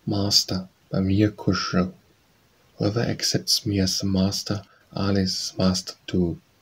Master by Amir Khusrau. Whoever accepts me as a master, Allah is his master too.